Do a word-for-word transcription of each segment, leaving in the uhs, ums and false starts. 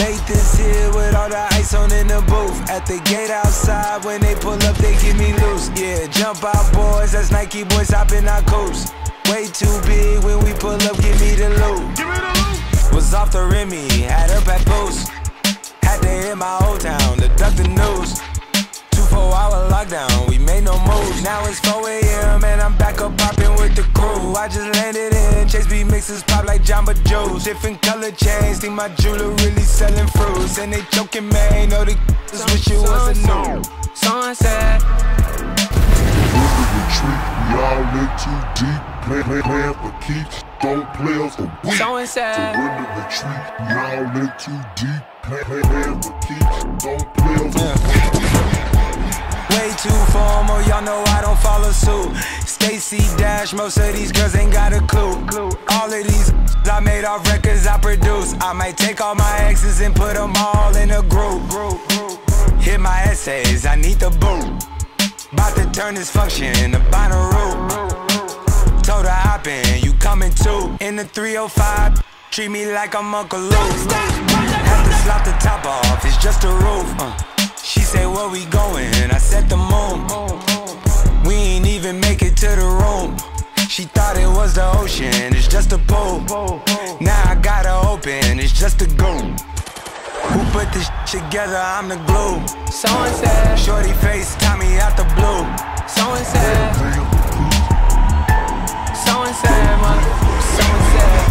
Made this here with all the ice on in the booth. At the gate outside, when they pull up, they get me loose. Yeah, jump out boys, that's Nike boys hopping our coast. Way too big when we pull up, give me the loot. Give me the loot. Was off the Remy, had up at post. Had to hit my old town to duck the news. Two four hour lockdown, we made no moves. Now it's four A M and I'm back up popping with the crew. I just landed in, Chase B mixes pop like Jamba Joe's. Different color chains, think my jeweler really selling fruits. And they choking, man, know the just wish it was a new. Sunset. Retreat, we all in too deep. Play, play, playing for keeps, don't play us a week. Sunset. Surrender retreat, we all in too deep. Play, play, playing for keeps, don't play us a week. Way too formal, y'all know I don't follow suit. Stacy Dash, most of these girls ain't got a clue. All of these I made off records I produce. I might take all my exes and put them all in a group. Hit my essays, I need the boot. About to turn this function into Bonnaroo. Told her hop in, you coming too. In the three oh five, treat me like I'm Uncle Luke. Have to slap the top off, it's just a roof. uh. She say, where we going? I said the moon. We ain't even make it to the room. She thought it was the ocean, it's just a pool. Now I gotta open, it's just a goon. Who put this together? I'm the glue. Someone said, shorty face, Tommy out the blue. Someone said, someone said, mother, someone said.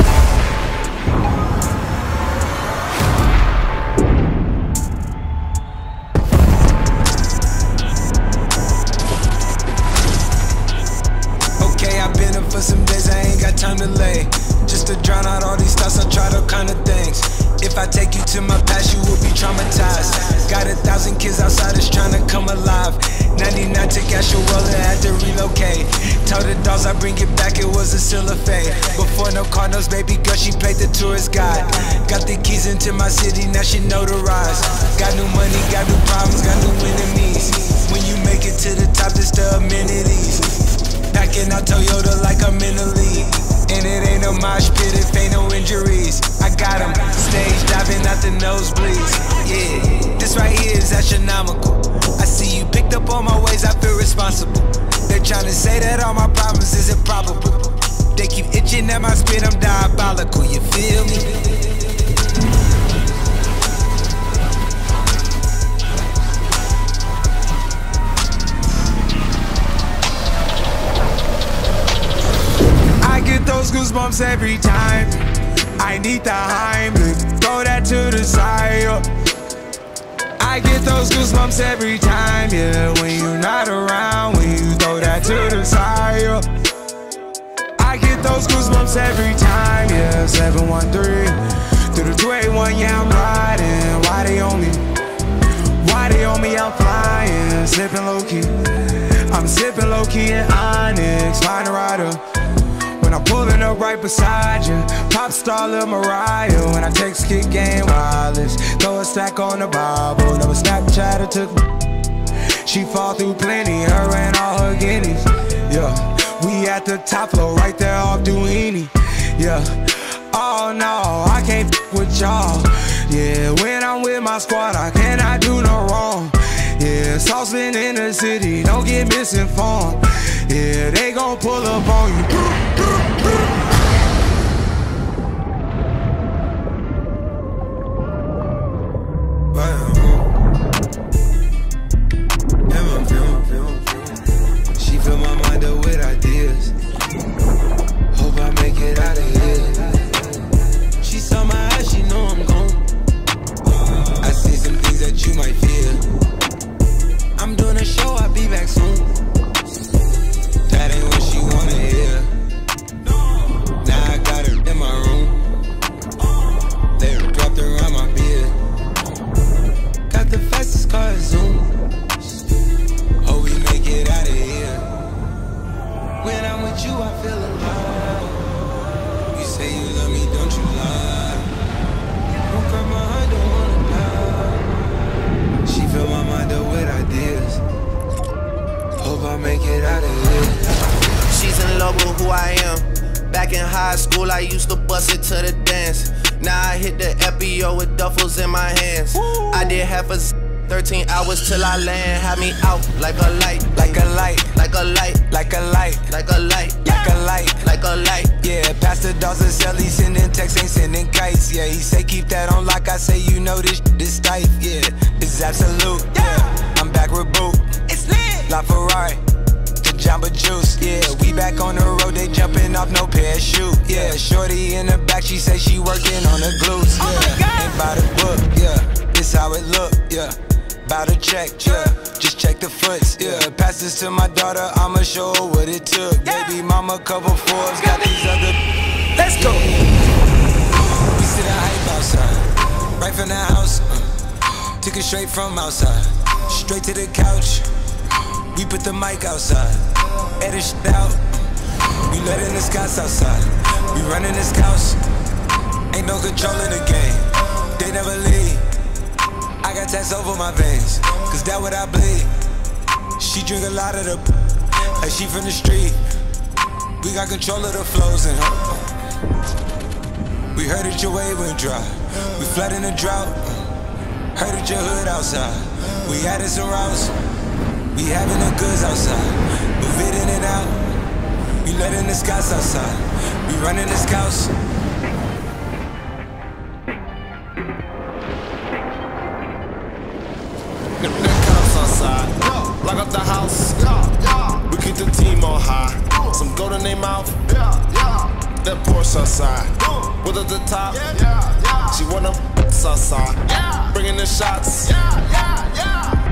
Okay, I've been up for some days, I ain't got time to lay. Just to drown out all these thoughts, I tried all kind of things. If I take you to my past, you will be traumatized. Got a thousand kids outside that's trying to come alive. ninety-nine took Astro Roller, had to relocate. Told the dolls I bring it back, it was a still a fade. Before no Cardinals, baby girl, she played the tourist guide. Got the keys into my city, now she notarized. Got new money, got new problems, got new enemies. When you make it to the top, it's the amenities. Packing out Toyota like I'm in the league. And it ain't no mosh pit if ain't no injuries. I got them stage diving out the nosebleeds. Yeah, this right here is astronomical. I see you picked up on my ways, I feel responsible. They're trying to say that all my problems is improbable. They keep itching at my spit, I'm diabolical, you feel me? I get those goosebumps every time. I need the Heimlich, throw that to the side. I get those goosebumps every time, yeah. When you're not around, when you throw that to the side. I get those goosebumps every time, yeah. seven one three through the two eight one, yeah, I'm riding. Why they on me? Why they on me? I'm flying, sipping low key. I'm sipping low key in Onyx, find a rider. When I'm pulling up right beside you, pop star Lil Mariah. When I text kick game wireless, throw a stack on the Bible. Never Snapchat or took me. She fall through plenty, her and all her guineas. Yeah, we at the top floor, right there off Duini. Yeah, oh no, I can't f with y'all. Yeah, when I'm with my squad, I cannot do no wrong. Yeah, saucepan in the city, don't get misinformed. Yeah, they gon' pull up on you. She fill my mind up with ideas. Hope I make it out of here. She saw my eyes, she know I'm gone. I see some things that you might feel. I'm doing a show, I'll be back soon. That ain't what she wanna hear. Now I got her in my room. They dropped around my beard. Got the fastest car, Zoom. Hope we make it out of here. When I'm with you, I feel alive. You say you love me, don't you lie? Don't cry my heart, don't wanna die. She fill my mind up with ideas. Hope I make it out of here. She's in love with who I am. Back in high school, I used to bust it to the dance. Now I hit the F B O with duffels in my hands. Woo. I did half a z thirteen hours till I land. Had me out like a light, like a light, like a light, like a light, like a light, like a light, like a light. Yeah, Pastor Dawson sell, he sending texts, ain't sending kites. Yeah, he say keep that on lock. I say you know this this tight. Yeah, this is absolute. Yeah, I'm back with boot. It's lit. La Ferrari. Jamba Juice, yeah, we back on the road, they jumping off no parachute, yeah, shorty in the back, she say she working on the glutes, yeah, oh ain't by the book, yeah, this how it look, yeah, bout to check, yeah, just check the foots, yeah, pass this to my daughter, I'ma show her what it took, yeah. Baby mama, couple Forbes, got these other, let's go, we sit and hype outside, right from the house, uh, took it straight from outside, straight to the couch. We put the mic outside, edit shit out. We letting the scouts outside. We running the scouts. Ain't no control in the game. They never leave. I got tats over my veins, cause that what I bleed. She drink a lot of the like she from the street. We got control of the flows in her. We heard that your wave went dry. We flood in the drought. Heard that your hood outside. We added some routes. We having the goods outside, move it in and out. We letting the scouts outside, we running the scouts. The cops outside, lock up the house. We keep the team on high. Some gold in their mouth. That Porsche outside, with at the top. She wanna outside, bringing the shots.